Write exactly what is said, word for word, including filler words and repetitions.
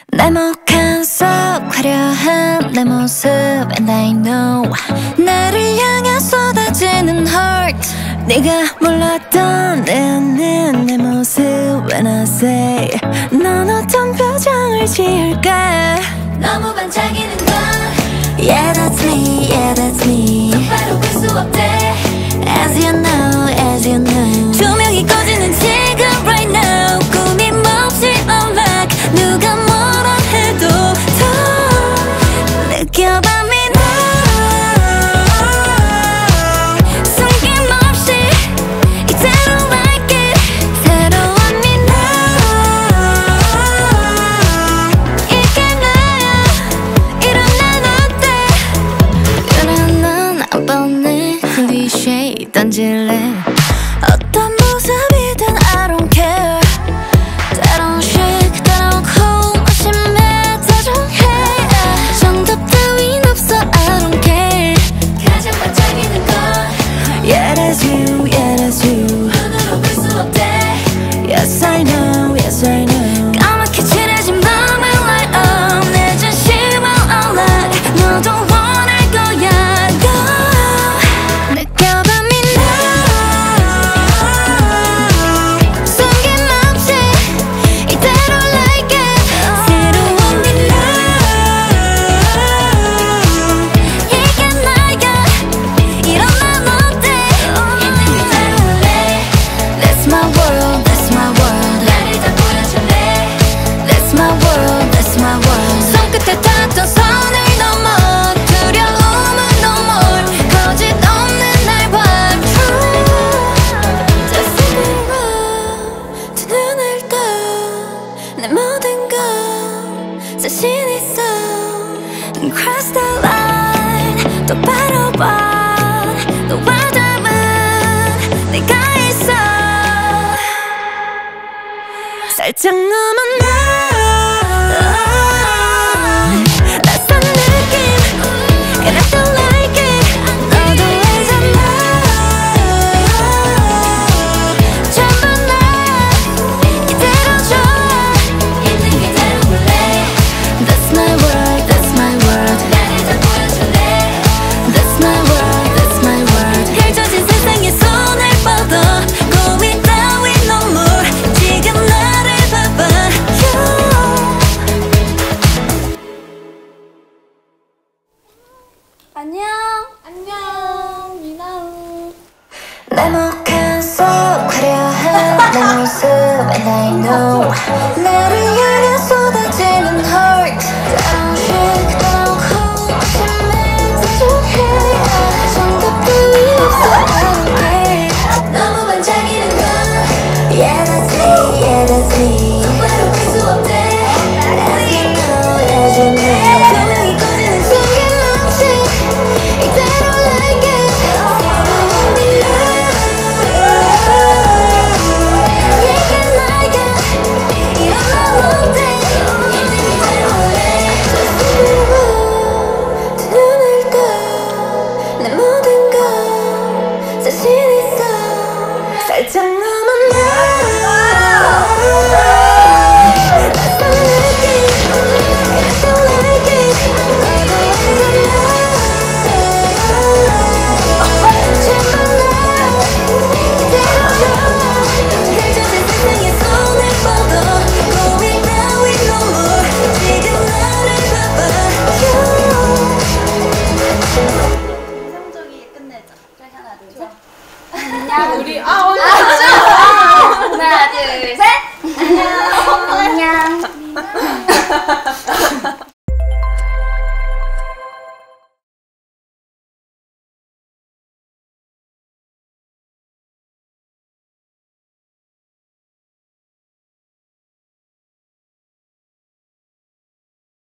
날먹한 속 화려한 내 모습 and I know 나를 향해 쏟아지는 heart 네가 몰랐던 내 안는 내 모습 when I say 넌 어떤 표정을 지을까 너무 반짝이는 건 Yeah that's me, yeah that's me 똑바로 볼 수 없대 As you know, as you know 조명이 꺼지는 지금 right now 꾸밈없이 unlock 누가 뭐라 해도 더 느껴봐 던질래 어떤 모습이든 I don't care 때론 shake 때론 cool 심해 다정해 정답 따윈 없어 I don't care 가장 반짝이는 건 Yeah that's you, yeah that's you 눈으로 볼 수 없대 Yes I know, yes I know 까맣게 칠해진 밤을 light up 내 진심을 unlock 너도 원할 거야 Go 느껴봐 자신 있어 Cross the line 똑바로 봐 너와 닮은 내가 있어 살짝 넘어 나 낯선 느낌 And I don't like it 너도 알잖아 전부 나야 이대로 좋아 있는 그대로 볼래 That's my world, that's my world 나를 다 보여줄래 That's my world, that's my world 펼쳐진 세상에 손을 뻗어 고민 따윈 no more 지금 나를 봐봐 안녕 안녕 menow 날먹한 속 화려한 내 모습 and I know 나를 향해 쏟아지는 heart 때론 shake 때론 cool 심해 다정해 정답 따윈 없어 I don't care 너무 반짝이는 건 Yeah that's me, yeah that's me 똑바로 볼 수 없대 As you know, as you know 조명이 꺼지는 순간 없이 이대로 like it 새로운 살짝 넘어 나 낯선 느낌 I don't like it 너도 알잖아 전부 나 이대로 좋아 펼쳐진 세상에 손을 뻗어 고민 따윈 no more 지금 나를 봐봐 이성적이게 끝내자. 저희 하나 둘 셋. 안녕. 우리 아 오늘 하나 둘 셋. 안녕. 안녕.